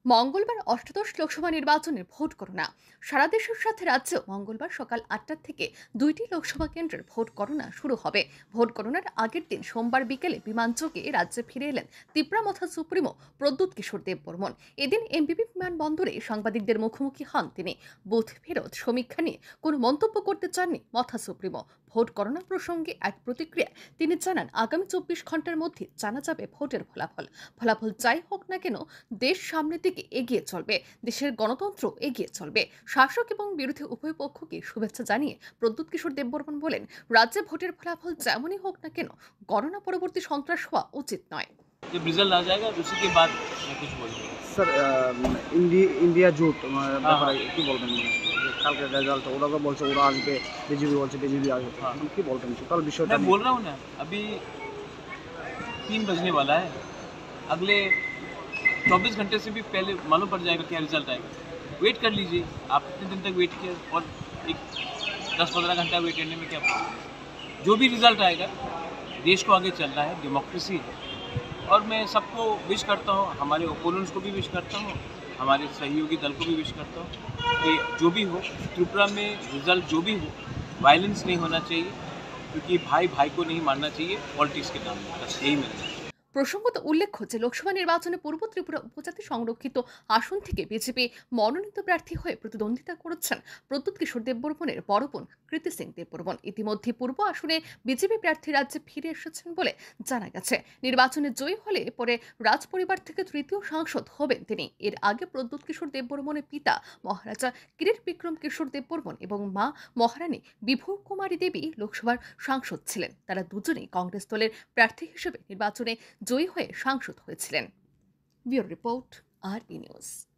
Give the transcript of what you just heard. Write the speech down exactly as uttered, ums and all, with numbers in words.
মঙ্গলবার অষ্টাদশ লোকসভা নির্বাচনের ভোট গণনা। সারা দেশের সাথে রাজ্যেও মঙ্গলবার সকাল আটটা থেকে দুইটি লোকসভা কেন্দ্রের ভোট গণনা শুরু হবে। ভোট গণনার আগের দিন সোমবার বিকেলে বিমানযোগে রাজ্যে ফিরে এলেন ত্রিপুরামথা সুপ্রিমো প্রদ্যুৎ কিশোর দেববর্মন। এদিন এমবিবি বিমানবন্দরে সাংবাদিকদের মুখোমুখি হন তিনি। বুথ ফেরত সমীক্ষা নিয়ে কোনো মন্তব্য করতে চাননি মথা সুপ্রিমো। ভোট গণনা প্রসঙ্গে এক প্রতিক্রিয়ায় তিনি জানান, আগামী চব্বিশ ঘন্টার মধ্যে জানা যাবে ভোটের ফলাফল। ফলাফল যাই হোক না কেন, দেশ সামনের দিকে এগিয়ে চলবে, দেশের গণতন্ত্র এগিয়ে চলবে। শাসক এবং বিরোধী উভয় পক্ষকে শুভেচ্ছা জানিয়ে প্রদ্যুৎ কিশোর দেববর্মন বলেন, রাজ্যে ভোটের ফলাফল যেমনই হোক না কেন, গণনা পরবর্তী সন্ত্রাস হওয়া উচিত নয়। जब रिजल्ट आ जाएगा उसी के बाद मैं कुछ बोलूँगा। স্যার ইন্ডিয়া ইন্ডিয়া জোট আহ, ব্যাপারে হ্যাঁ। কি বলবেন? যে কালকে রেজাল্ট ওরা তো বলছে ওরা আসবে, বিজেপি বলছে বিজেপি আসবে, হ্যাঁ। এখন কি বলবেন টোটাল বিষয়টা मैं নিয়ে? बोल रहा हूँ ना, अभी तीन बजने वाला है। अगले चौबीस घंटे से भी पहले मालूम पड़ जाएगा क्या रिजल्ट आएगा। वेट कर लीजिए, आप इतने दिन तक वेट किया और एक दस पंद्रह घंटा वेट करने में क्या प्रॉब्लम? जो भी रिजल्ट आएगा, देश को आगे चलना है, डेमोक्रेसी है। और मैं सबको विश करता हूँ, हमारे ओपोनेंट्स को भी विश करता हूँ, हमारे सहयोगी दल को भी विश करता हूँ कि जो भी हो, त्रिपुरा में रिजल्ट जो भी हो, वायलेंस नहीं होना चाहिए, क्योंकि भाई भाई को नहीं मारना चाहिए पॉलिटिक्स के नाम में। बस यही मेरा। প্রসঙ্গত উল্লেখ্য যে লোকসভা নির্বাচনে পূর্ব ত্রিপুরা উপজাতি সংরক্ষিত আসন থেকে বিজেপি মনোনীত প্রার্থী হয়ে প্রতিদ্বন্দ্বিতা করেছেন প্রদ্যুৎ কিশোর দেববর্মনের বড় বোন কৃতি সিং দেববর্মন। ইতিমধ্যে পূর্ব আসনে বিজেপি প্রার্থী রাজ্যে ফিরে এসেছেন বলে জানা গেছে। নির্বাচনে জয়ী হলে পরে রাজ পরিবার থেকে তৃতীয় সাংসদ হবেন তিনি। এর আগে প্রদ্যুৎ কিশোর দেববর্মনের পিতা মহারাজা কিরিট বিক্রম কিশোর দেববর্মন এবং মা মহারানী বিভু কুমারী দেবী লোকসভার সাংসদ ছিলেন। তারা দুজনেই কংগ্রেস দলের প্রার্থী হিসেবে নির্বাচনে জয়ী হয়ে সাংসদ হয়েছিলেন। ব্যুরো রিপোর্ট, আর ই নিউজ।